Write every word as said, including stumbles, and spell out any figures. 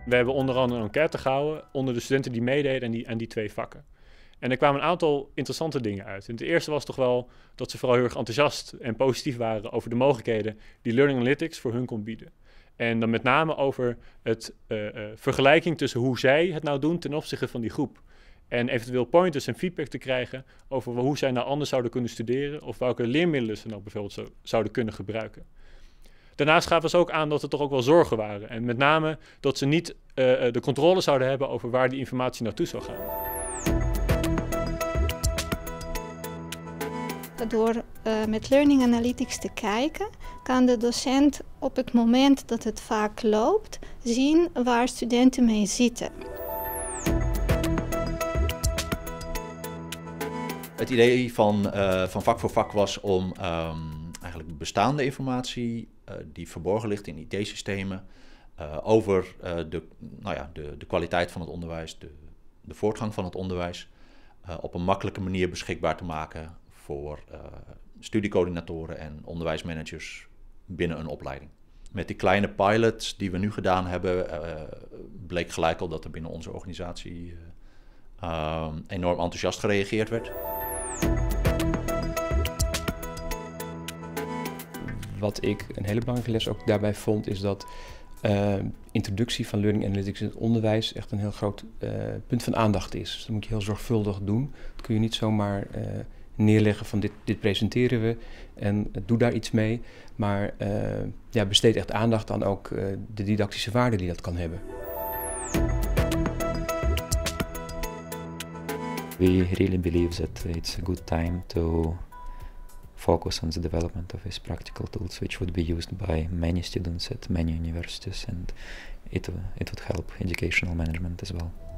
We hebben onder andere een enquête gehouden onder de studenten die meededen aan die, aan die twee vakken. En er kwamen een aantal interessante dingen uit. En het eerste was toch wel dat ze vooral heel erg enthousiast en positief waren over de mogelijkheden die Learning Analytics voor hun kon bieden. En dan met name over het uh, uh, vergelijking tussen hoe zij het nou doen ten opzichte van die groep. En eventueel pointers en feedback te krijgen over hoe zij nou anders zouden kunnen studeren of welke leermiddelen ze nou bijvoorbeeld zo, zouden kunnen gebruiken. Daarnaast gaven ze ook aan dat er toch ook wel zorgen waren. En met name dat ze niet uh, de controle zouden hebben over waar die informatie naartoe zou gaan. Door uh, met Learning Analytics te kijken, kan de docent op het moment dat het vak loopt zien waar studenten mee zitten. Het idee van, uh, van vak voor vak was om um, eigenlijk bestaande informatie uh, die verborgen ligt in I T-systemen uh, over uh, de, nou ja, de, de kwaliteit van het onderwijs, de, de voortgang van het onderwijs, uh, op een makkelijke manier beschikbaar te maken voor uh, studiecoördinatoren en onderwijsmanagers binnen een opleiding. Met die kleine pilots die we nu gedaan hebben, uh, bleek gelijk al dat er binnen onze organisatie uh, uh, enorm enthousiast gereageerd werd. Wat ik een hele belangrijke les ook daarbij vond, is dat uh, introductie van Learning Analytics in het onderwijs echt een heel groot uh, punt van aandacht is. Dus dat moet je heel zorgvuldig doen. Dat kun je niet zomaar uh, neerleggen van dit, dit presenteren we en uh, doe daar iets mee. Maar uh, ja, besteed echt aandacht aan ook uh, de didactische waarde die dat kan hebben. We really believe that it's a good time to focus on the development of these practical tools, which would be used by many students at many universities, and it, it would help educational management as well.